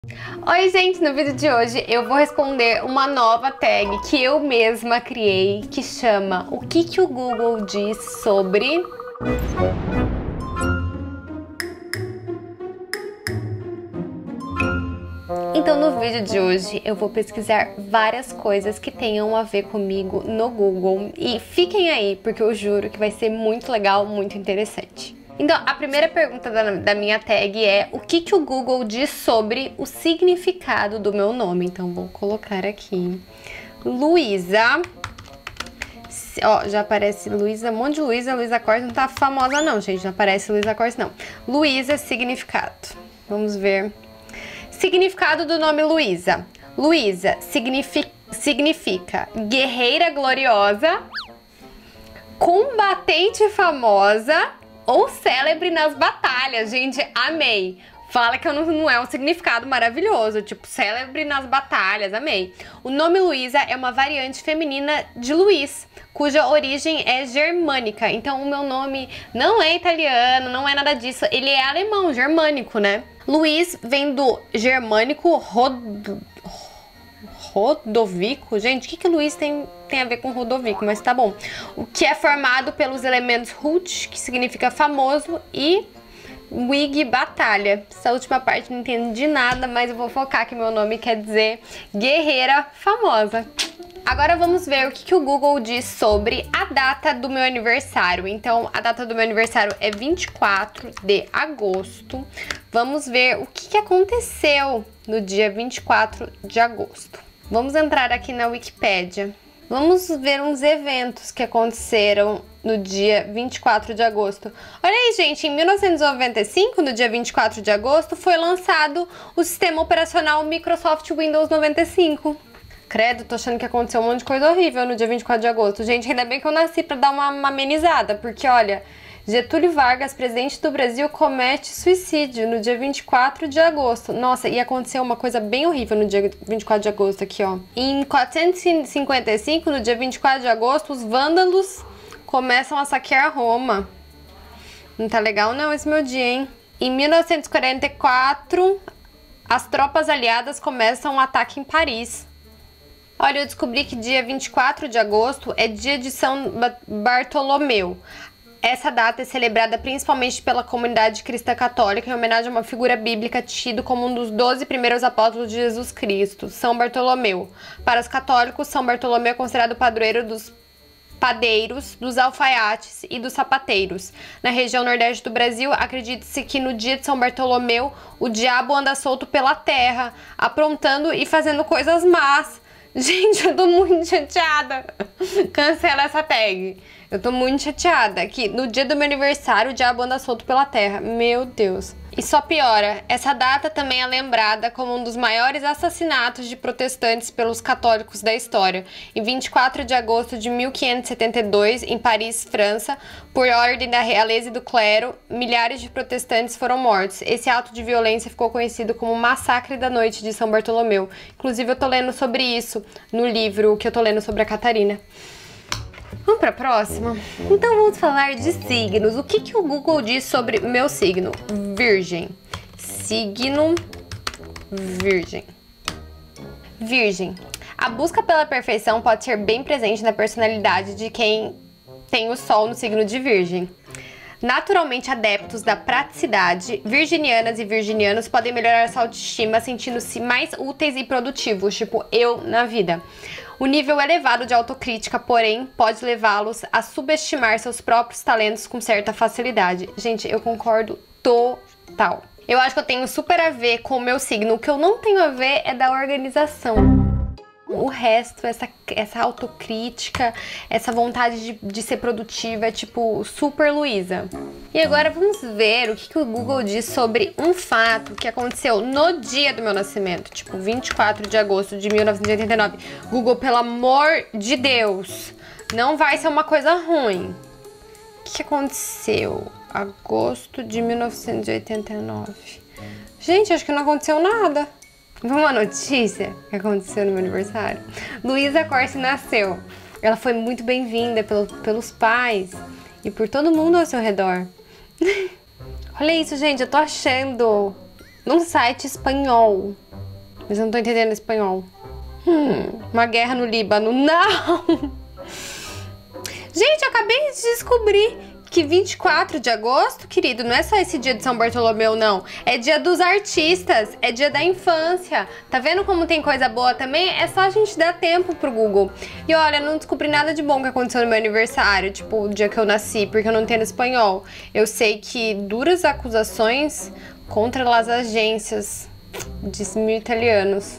Oi gente, no vídeo de hoje eu vou responder uma nova tag que eu mesma criei, que chama O que o Google diz sobre... Então no vídeo de hoje eu vou pesquisar várias coisas que tenham a ver comigo no Google e fiquem aí porque eu juro que vai ser muito legal, muito interessante. Então, a primeira pergunta da minha tag é o que o Google diz sobre o significado do meu nome. Então, vou colocar aqui Luísa. Ó, já aparece Luísa, um monte de Luísa. Luísa Corte não tá famosa não, gente. Não aparece Luísa Corte não. Luísa, significado. Vamos ver. Significado do nome Luísa. Luísa significa guerreira gloriosa, combatente famosa ou célebre nas batalhas. Gente, amei. Fala que não é um significado maravilhoso, tipo célebre nas batalhas, amei. O nome Luísa é uma variante feminina de Luiz, cuja origem é germânica. Então o meu nome não é italiano, não é nada disso, ele é alemão, germânico, né? Luiz vem do germânico Rodovico. Gente, o que Luiz tem a ver com Rodovico? Mas tá bom. O que é formado pelos elementos Hut, que significa famoso, e Wig, batalha. Essa última parte não entendi nada, mas eu vou focar que meu nome quer dizer guerreira famosa. Agora vamos ver o que o Google diz sobre a data do meu aniversário. Então, a data do meu aniversário é 24 de agosto. Vamos ver o que aconteceu no dia 24 de agosto. Vamos entrar aqui na Wikipédia. Vamos ver uns eventos que aconteceram no dia 24 de agosto. Olha aí, gente, em 1995, no dia 24 de agosto, foi lançado o sistema operacional Microsoft Windows 95. Credo, tô achando que aconteceu um monte de coisa horrível no dia 24 de agosto. Gente, ainda bem que eu nasci pra dar uma amenizada, porque, olha, Getúlio Vargas, presidente do Brasil, comete suicídio no dia 24 de agosto. Nossa, e aconteceu uma coisa bem horrível no dia 24 de agosto aqui, ó. Em 455, no dia 24 de agosto, os vândalos começam a saquear Roma. Não tá legal não esse meu dia, hein? Em 1944, as tropas aliadas começam um ataque em Paris. Olha, eu descobri que dia 24 de agosto é dia de São Bartolomeu. Essa data é celebrada principalmente pela comunidade cristã católica em homenagem a uma figura bíblica tido como um dos 12 primeiros apóstolos de Jesus Cristo, São Bartolomeu. Para os católicos, São Bartolomeu é considerado o padroeiro dos padeiros, dos alfaiates e dos sapateiros. Na região nordeste do Brasil, acredita-se que no dia de São Bartolomeu, o diabo anda solto pela terra, aprontando e fazendo coisas más. Gente, eu tô muito chateada. Cancela essa tag. Eu tô muito chateada que no dia do meu aniversário o diabo anda solto pela terra. Meu Deus. E só piora, essa data também é lembrada como um dos maiores assassinatos de protestantes pelos católicos da história. Em 24 de agosto de 1572, em Paris, França, por ordem da realeza e do clero, milhares de protestantes foram mortos. Esse ato de violência ficou conhecido como Massacre da Noite de São Bartolomeu. Inclusive eu tô lendo sobre isso no livro que eu tô lendo sobre a Catarina. Vamos para a próxima? Então vamos falar de signos. O que o Google diz sobre meu signo? Virgem. Signo Virgem. Virgem. A busca pela perfeição pode ser bem presente na personalidade de quem tem o sol no signo de Virgem. Naturalmente adeptos da praticidade, virginianas e virginianos podem melhorar sua autoestima sentindo-se mais úteis e produtivos, tipo eu na vida. O nível elevado de autocrítica, porém, pode levá-los a subestimar seus próprios talentos com certa facilidade. Gente, eu concordo total. Eu acho que eu tenho super a ver com o meu signo. O que eu não tenho a ver é da organização. O resto, essa autocrítica, essa vontade de ser produtiva é tipo super Luísa. E agora vamos ver o que o Google diz sobre um fato que aconteceu no dia do meu nascimento, tipo 24 de agosto de 1989. Google, pelo amor de Deus, não vai ser uma coisa ruim. O que aconteceu? Agosto de 1989. Gente, acho que não aconteceu nada. Uma notícia que aconteceu no meu aniversário. Luísa Corte nasceu. Ela foi muito bem-vinda pelos pais e por todo mundo ao seu redor. Olha isso, gente. Eu tô achando num site espanhol Mas eu não tô entendendo espanhol. Uma guerra no Líbano. Não! Gente, eu acabei de descobrir que 24 de agosto, querido, não é só esse dia de São Bartolomeu, não. É dia dos artistas, é dia da infância. Tá vendo como tem coisa boa também? É só a gente dar tempo pro Google. E olha, não descobri nada de bom que aconteceu no meu aniversário, tipo, o dia que eu nasci, porque eu não entendo espanhol. Eu sei que duras acusações contra as agências de mil italianos.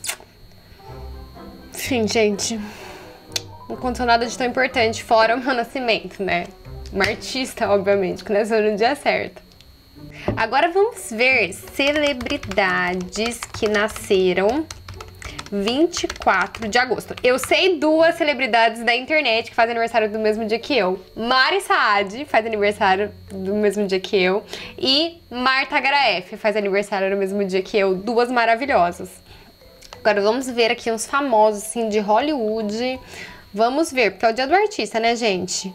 Enfim, gente, não aconteceu nada de tão importante, fora o meu nascimento, né? Uma artista, obviamente, que nasceu no dia certo. Agora vamos ver celebridades que nasceram 24 de agosto. Eu sei duas celebridades da internet que fazem aniversário do mesmo dia que eu. Mari Saad faz aniversário do mesmo dia que eu. E Marta Graef faz aniversário no mesmo dia que eu. Duas maravilhosas. Agora vamos ver aqui uns famosos, assim, de Hollywood. Vamos ver, porque é o dia do artista, né, gente?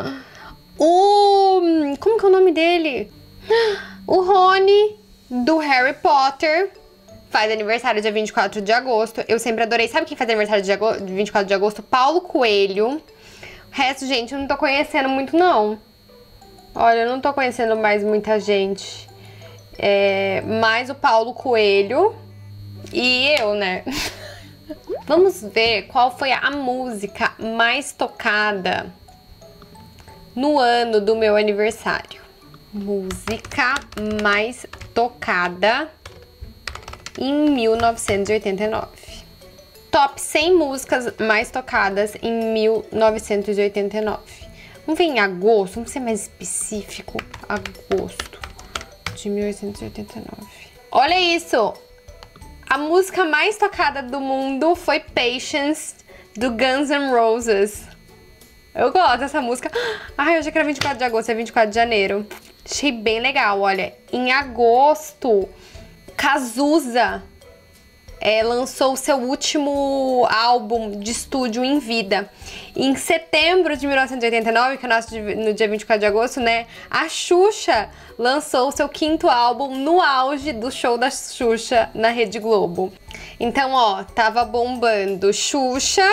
Como que é o nome dele? O Rony, do Harry Potter, faz aniversário dia 24 de agosto. Eu sempre adorei. Sabe quem faz aniversário dia 24 de agosto? Paulo Coelho. O resto, gente, eu não tô conhecendo muito, não. Olha, eu não tô conhecendo mais muita gente. Mais o Paulo Coelho e eu, né? Vamos ver qual foi a música mais tocada no ano do meu aniversário. Música mais tocada em 1989. Top 100 músicas mais tocadas em 1989. Vamos ver em agosto, vamos ser mais específico. Agosto de 1889. Olha isso! A música mais tocada do mundo foi Patience, do Guns N' Roses. Eu gosto dessa música. Ai, eu achei que era 24 de agosto, é 24 de janeiro. Achei bem legal, olha. Em agosto, Cazuza lançou o seu último álbum de estúdio em vida. Em setembro de 1989, que eu nasci no dia 24 de agosto, né? A Xuxa lançou o seu 5º álbum no auge do show da Xuxa na Rede Globo. Então, ó, tava bombando Xuxa,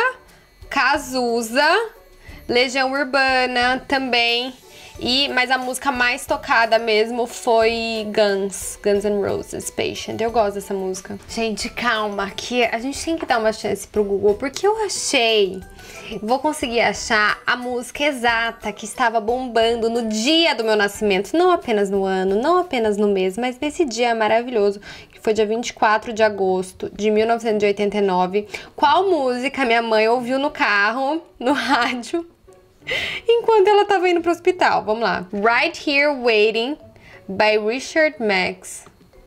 Cazuza, Legião Urbana também. Mas a música mais tocada mesmo foi Guns N' Roses, Patient. Eu gosto dessa música. Gente, calma, que a gente tem que dar uma chance pro Google, porque eu achei, vou conseguir achar a música exata que estava bombando no dia do meu nascimento. Não apenas no ano, não apenas no mês, mas nesse dia maravilhoso, que foi dia 24 de agosto de 1989. Qual música minha mãe ouviu no carro, no rádio, enquanto ela tava indo pro hospital? Vamos lá. Right Here Waiting, by Richard Marx.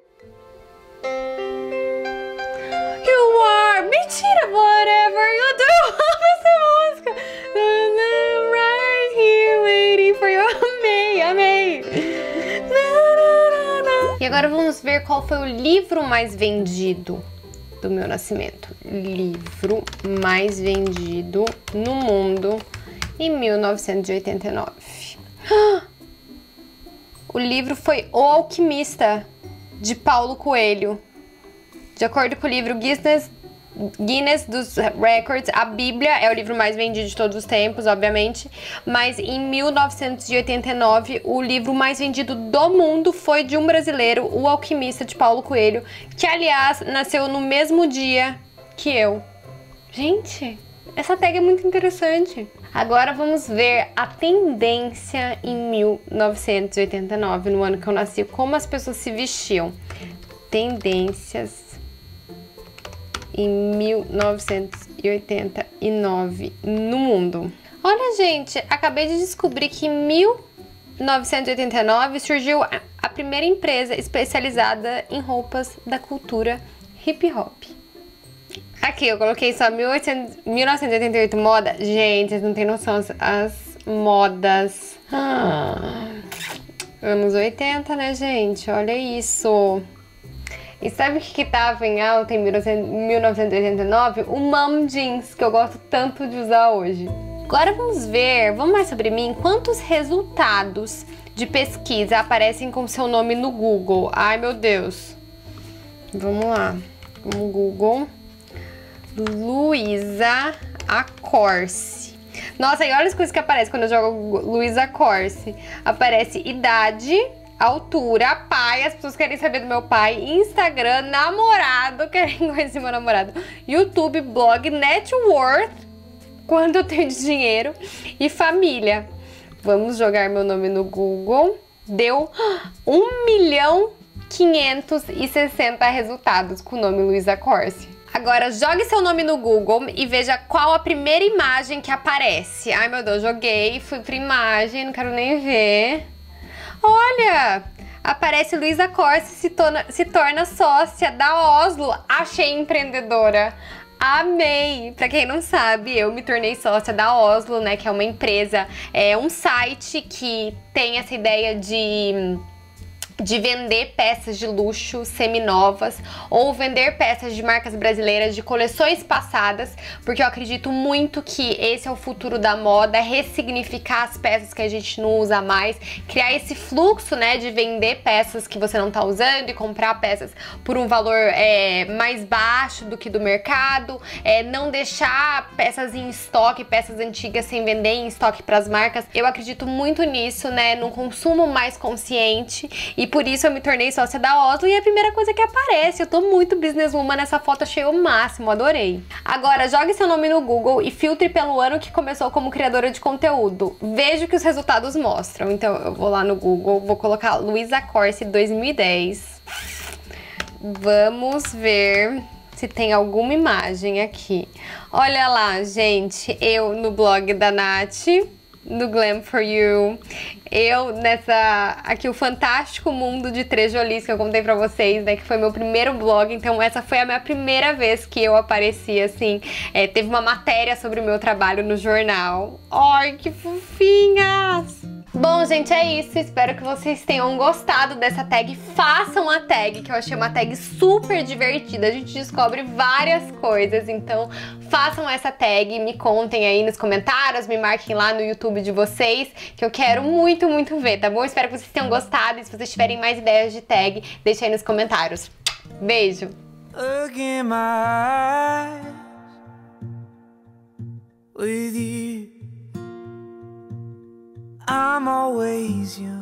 You are... Mentira! Whatever you do! Essa música! Right here waiting for you. Amei! E agora vamos ver qual foi o livro mais vendido do meu nascimento. Livro mais vendido no mundo em 1989. O livro foi O Alquimista, de Paulo Coelho. De acordo com o livro Guinness dos Records, a Bíblia é o livro mais vendido de todos os tempos, obviamente. Mas em 1989, o livro mais vendido do mundo foi de um brasileiro, O Alquimista, de Paulo Coelho, que, aliás, nasceu no mesmo dia que eu. Gente, essa tag é muito interessante. Agora vamos ver a tendência em 1989, no ano que eu nasci, como as pessoas se vestiam. Tendências em 1989 no mundo. Olha, gente, acabei de descobrir que em 1989 surgiu a primeira empresa especializada em roupas da cultura hip hop. Aqui, eu coloquei só 1988 moda. Gente, vocês não tem noção, as modas. Anos 80, né, gente? Olha isso. E sabe o que tava em alta em 1989? O mom jeans, que eu gosto tanto de usar hoje. Agora vamos mais sobre mim. Quantos resultados de pesquisa aparecem com seu nome no Google? Ai, meu Deus. Vamos lá. No Google. Luísa Accorsi. Nossa, e olha as coisas que aparecem quando eu jogo Luísa Accorsi. Aparece idade, altura, pai, as pessoas querem saber do meu pai, Instagram, namorado, querem conhecer meu namorado, YouTube, blog, net worth, quanto eu tenho de dinheiro e família. Vamos jogar meu nome no Google. Deu 1.560.000 resultados com o nome Luísa Accorsi. Agora, jogue seu nome no Google e veja qual a primeira imagem que aparece. Ai, meu Deus, joguei, fui pra imagem, não quero nem ver. Olha, aparece Luísa Accorsi se torna sócia da Oslo. Achei empreendedora. Amei! Pra quem não sabe, eu me tornei sócia da Oslo, né, que é uma empresa, um site que tem essa ideia de vender peças de luxo seminovas ou vender peças de marcas brasileiras de coleções passadas, porque eu acredito muito que esse é o futuro da moda, ressignificar as peças que a gente não usa mais, criar esse fluxo, né, de vender peças que você não tá usando e comprar peças por um valor mais baixo do que do mercado, não deixar peças em estoque, peças antigas sem vender em estoque para as marcas. Eu acredito muito nisso, né, num consumo mais consciente, e por isso eu me tornei sócia da Oslo e é a primeira coisa que aparece. Eu tô muito businesswoman nessa foto, achei o máximo, adorei. Agora, jogue seu nome no Google e filtre pelo ano que começou como criadora de conteúdo. Veja o que os resultados mostram. Então, eu vou lá no Google, vou colocar Luísa Accorsi 2010. Vamos ver se tem alguma imagem aqui. Olha lá, gente, eu no blog da Nath, no Glam For You, eu aqui o fantástico mundo de Trejolis que eu contei pra vocês, né, que foi meu primeiro blog, então essa foi a minha primeira vez que eu apareci, assim, teve uma matéria sobre o meu trabalho no jornal. Ai, que fofinhas! Bom, gente, é isso. Espero que vocês tenham gostado dessa tag. Façam a tag, que eu achei uma tag super divertida. A gente descobre várias coisas, então façam essa tag, me contem aí nos comentários, me marquem lá no YouTube de vocês, que eu quero muito, muito ver, tá bom? Espero que vocês tenham gostado e se vocês tiverem mais ideias de tag, deixem aí nos comentários. Beijo! Look in my eyes with you. I'm always young.